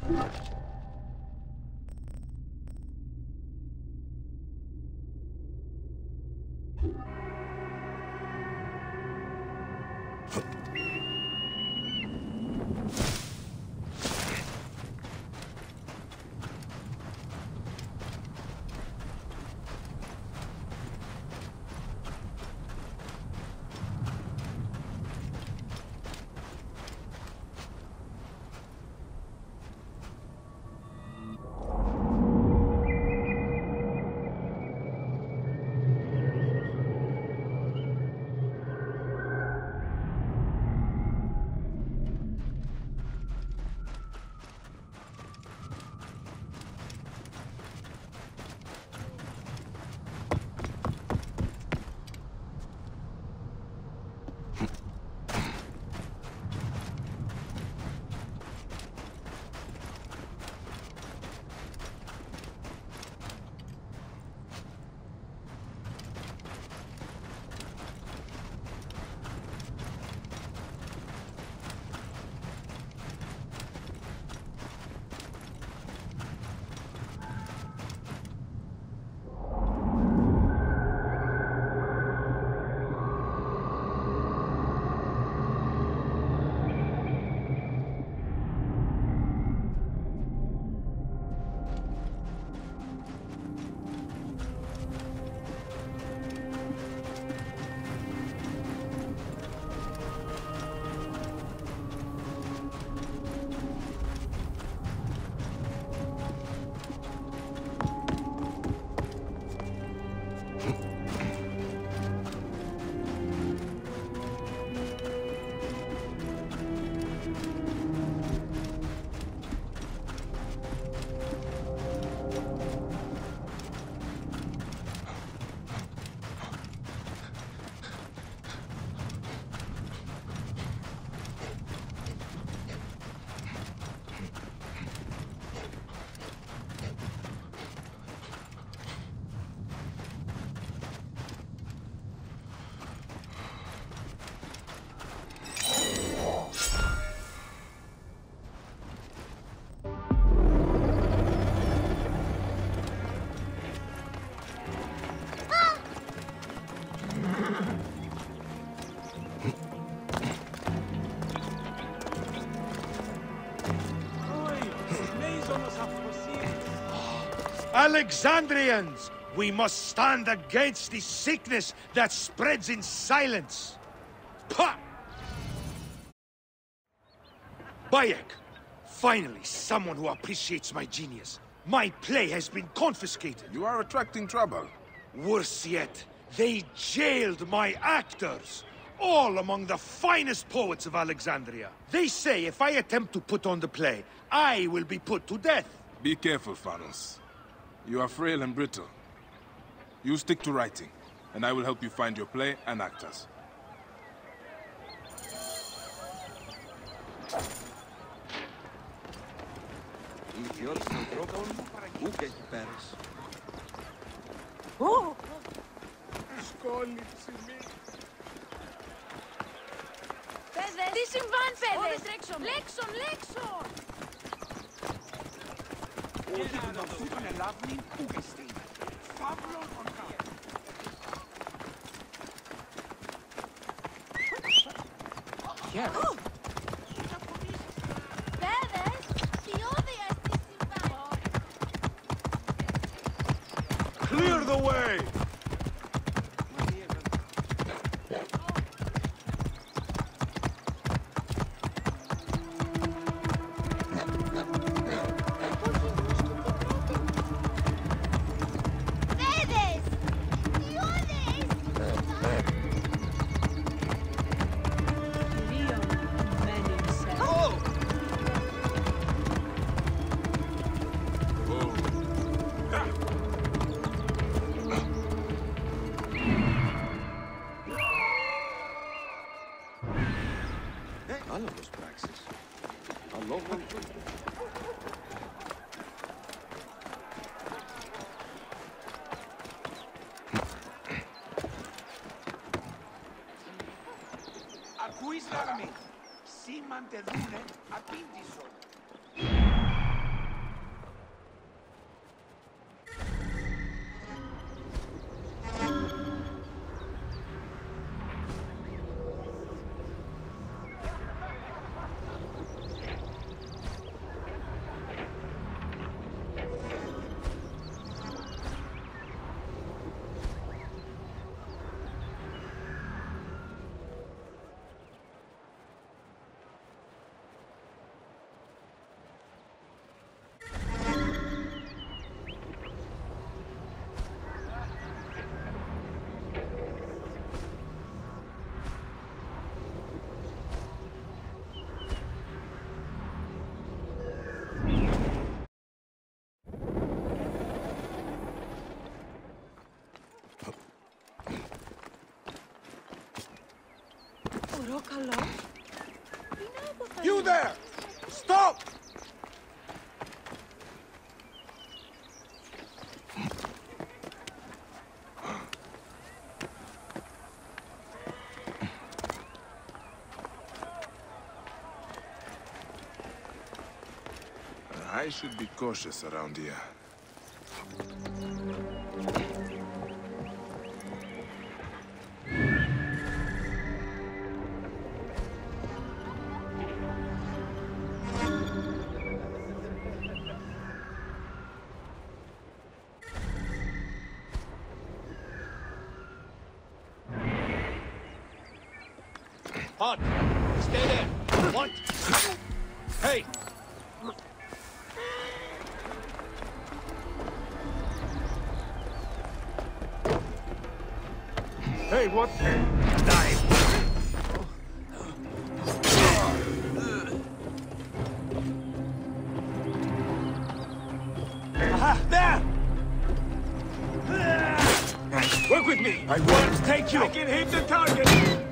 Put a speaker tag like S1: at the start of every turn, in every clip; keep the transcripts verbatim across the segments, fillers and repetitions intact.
S1: Alexandrians! We must stand against the sickness that spreads in silence! Pah! Bayek! Finally, someone who appreciates my genius. My play has been confiscated.
S2: You are attracting trouble.
S1: Worse yet, they jailed my actors! All among the finest poets of Alexandria. They say if I attempt to put on the play, I will be put to death.
S2: Be careful, Phanos. You are frail and brittle. You stick to writing, and I will help you find your play and actors.
S3: Παιδες! Τι συμβάν, παιδες! Λέξον, λέξον, λέξον!
S4: Όχι του ναυτού των Ελλάδνην που εστί. Φαύλων των κάτω.
S3: Παιδες! Ποιόδια στη συμβάν!
S1: Clear the way!
S5: Άναυδος πράξεις. Αλόγων.
S4: Ακούεις, Λαγμή. Σήμαντε δούνε, απήντησον.
S3: Μωρό καλό.
S1: You there! Stop!
S2: I should be cautious around here.
S6: Halt! Stay there! What? Hey!
S1: Hey, what? Die! Aha! There! Work with me! I won't take you! I can hit the target!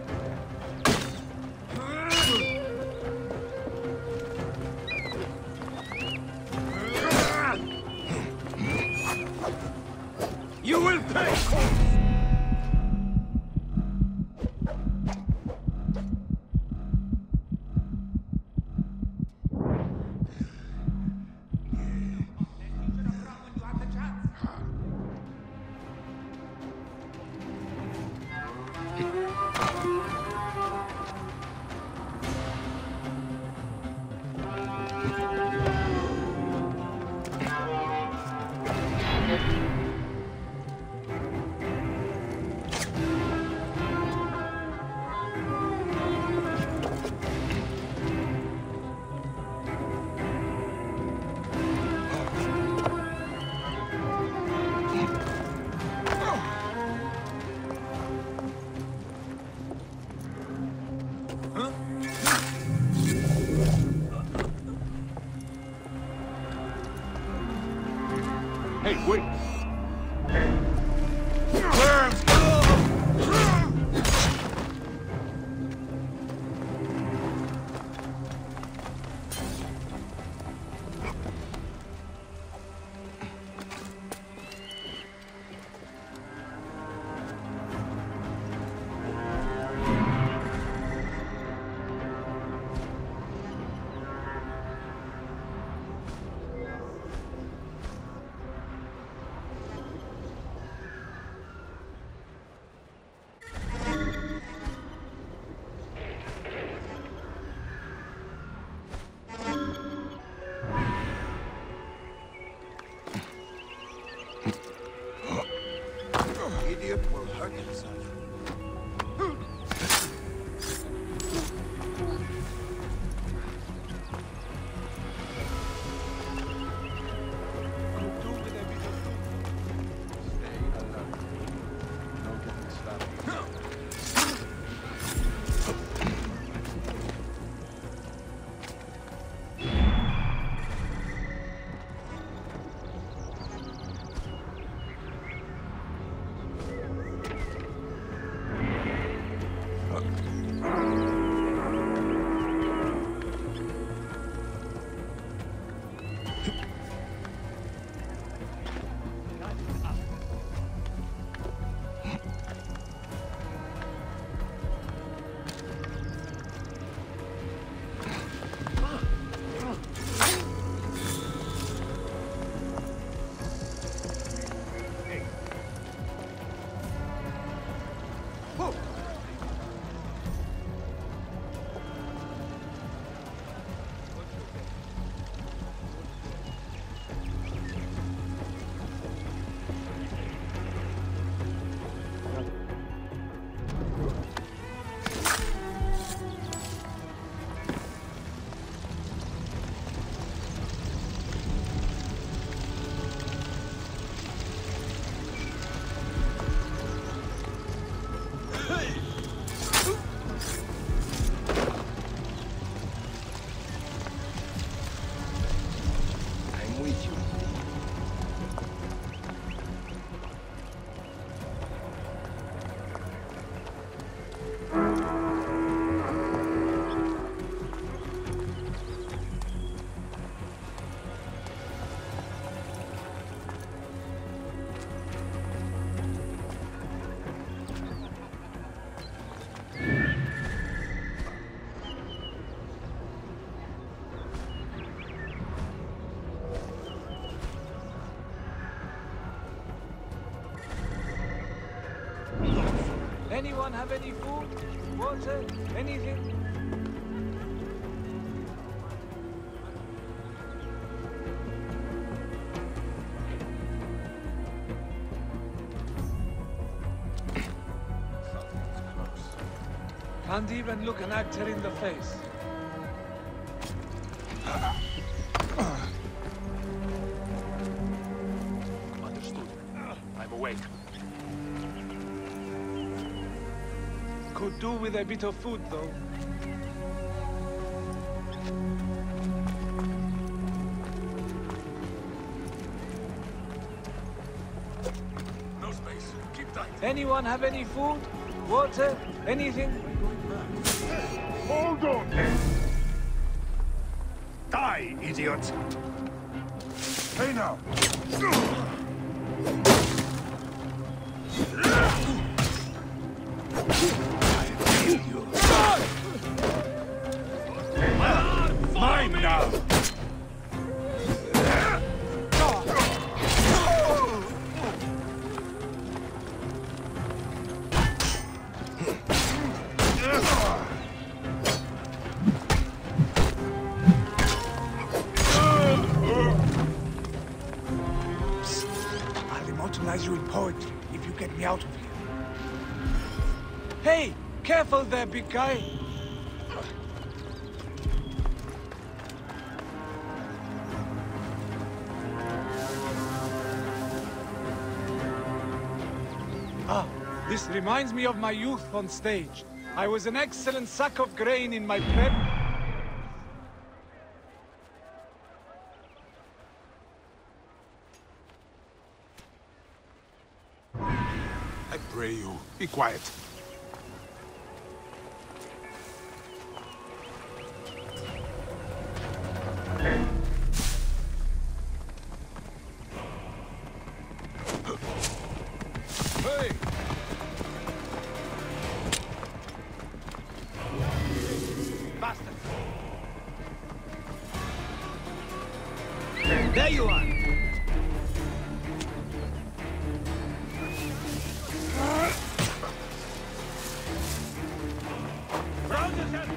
S1: You will pay! Hey, wait!
S4: Idiot will hurt himself.
S7: Anyone have any food? Water? Anything? Can't even look an actor in the face.
S6: Understood. I'm awake.
S7: Could do with a bit of food, though.
S2: No space. Keep tight.
S7: Anyone have any food? Water? Anything?
S1: Hold on! Die, idiot! Hey now! Mine now!
S4: I'll immortalize you in poetry if you get me out of here.
S7: Hey! Careful there, big guy! Ah, this reminds me of my youth on stage. I was an excellent sack of grain in my prep.
S2: I pray you, be quiet. Hey!
S6: Bastard! There you are! Round yourself!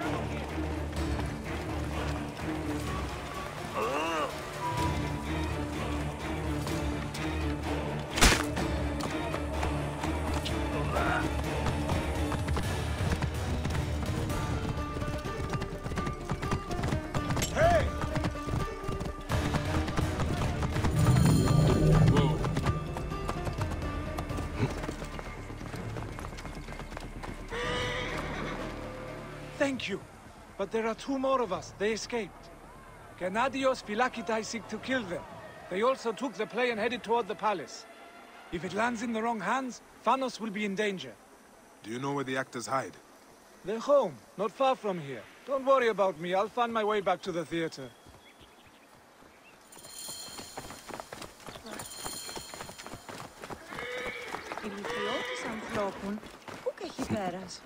S2: Hey! Whoa.
S7: Thank you. But there are two more of us. They escaped. Gennadios Phylakitai seek to kill them. They also took the play and headed toward the palace. If it lands in the wrong hands, Thanos will be in danger.
S2: Do you know where the actors hide?
S7: They're home, not far from here. Don't worry about me. I'll find my way back to the theater.
S3: Ηλικιώτης ανθρώπων, πού καχυπέρας.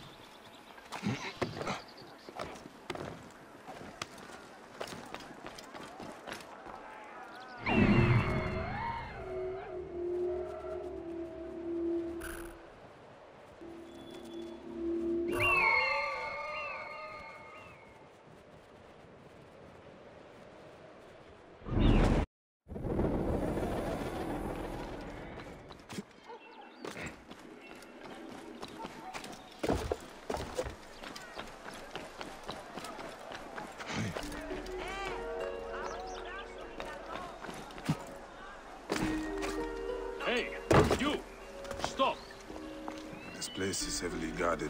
S6: Hey, you! Stop!
S2: This place is heavily guarded.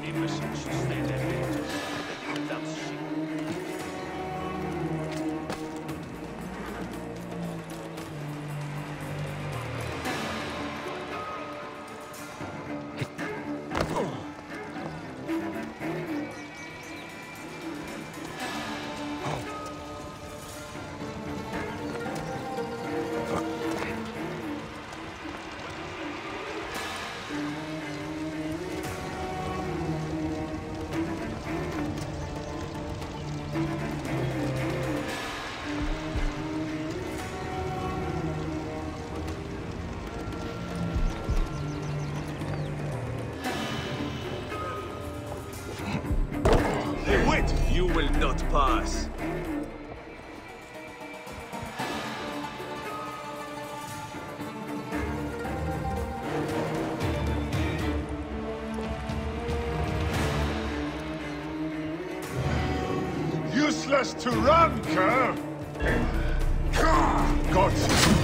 S6: Imbeciles should stay in their villages. Without shit.
S8: You will not pass.
S1: Useless to run, Kerr! Got you.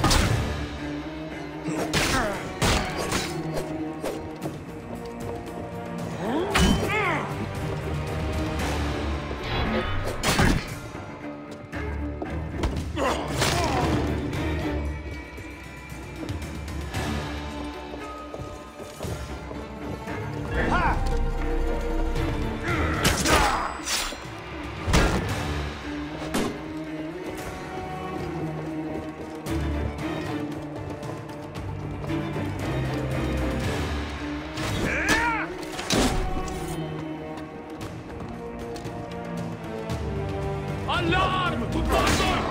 S6: Alarm! To bother!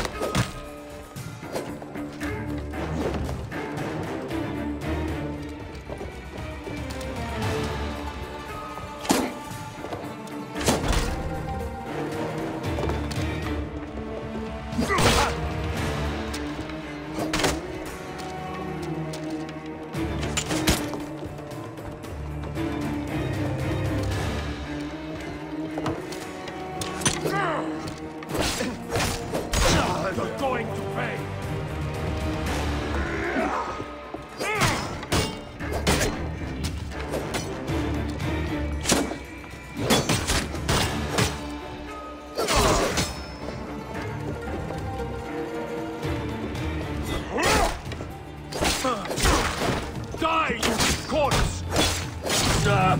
S6: You're going to pay! Die, you corpse! Uh.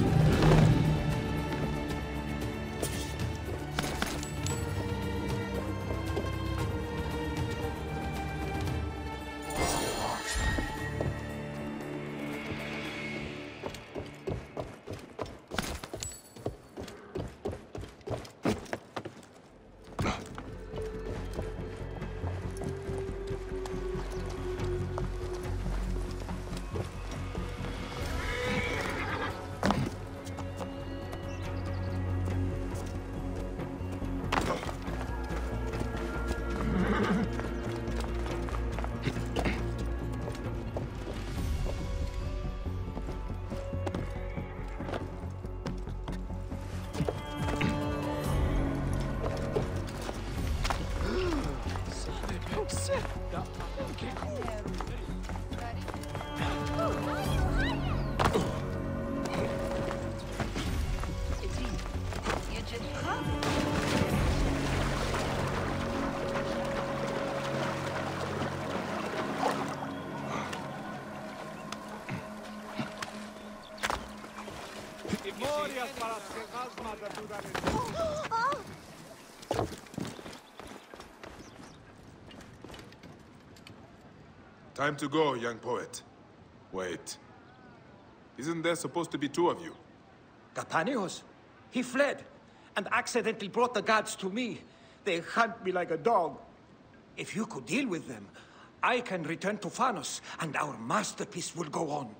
S2: Time to go, young poet. Wait. Isn't there supposed to be two of you?
S4: Gatanios? He fled, and accidentally brought the gods to me. They hunt me like a dog. If you could deal with them, I can return to Phanos, and our masterpiece will go on.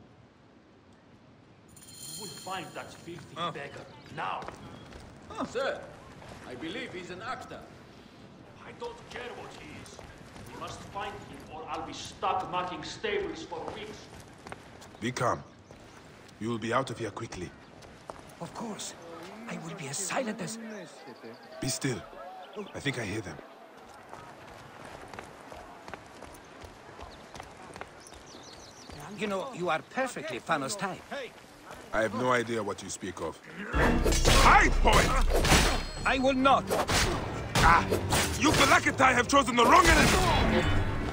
S6: We'll find that filthy uh. beggar, now!
S5: Oh, sir, I believe he's an actor.
S6: I don't care what he is. We must find him, or I'll be stuck marking stables for weeks.
S2: Be calm. You will be out of here quickly.
S4: Of course. I will be as silent as...
S2: Be still. I think I hear them.
S4: You know, you are perfectly Phanos type.
S2: I have no idea what you speak of. High point!
S4: I will not.
S2: Ah! You Phylakitai have chosen the wrong enemy!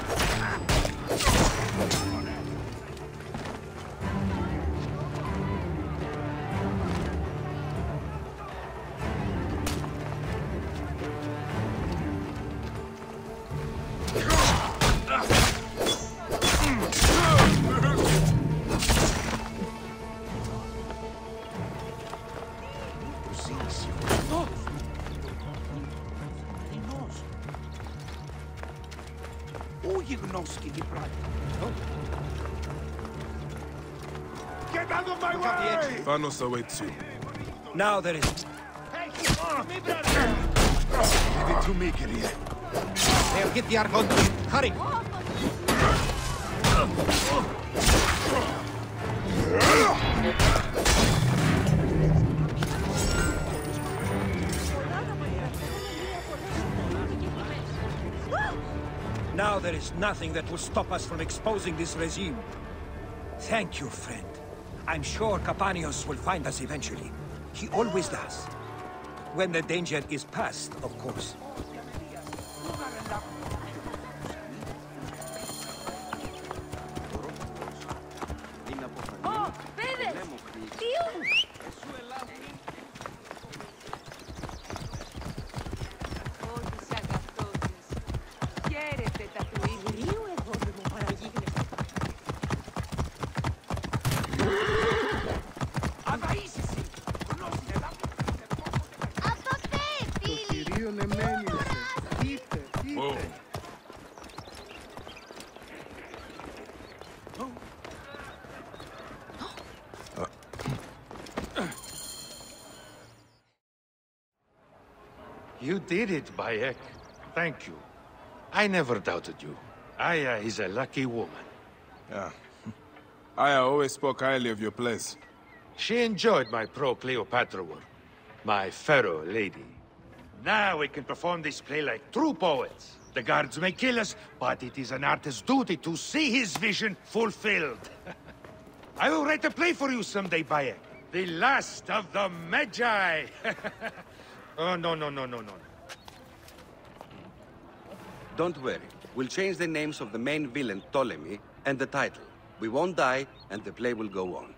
S1: Get out of my way!
S2: Thanos awaits you.
S4: Now there is...
S1: Leave it to me, Kyrie.
S4: There, get the Archon. Hurry! Now there is nothing that will stop us from exposing this regime. Thank you, friend. I'm sure Capanios will find us eventually. He always does. When the danger is past, of course.
S3: Oh, παιδες! Τι
S1: You did it, Bayek. Thank you. I never doubted you. Aya is a lucky woman.
S2: Yeah. Aya always spoke highly of your place.
S1: She enjoyed my pro-Cleopatra work. My pharaoh lady. Now we can perform this play like true poets. The guards may kill us, but it is an artist's duty to see his vision fulfilled. I will write a play for you someday, Bayek. The last of the Magi. Oh, no, no, no, no, no.
S9: Don't worry. We'll change the names of the main villain, Ptolemy, and the title. We won't die, and the play will go on.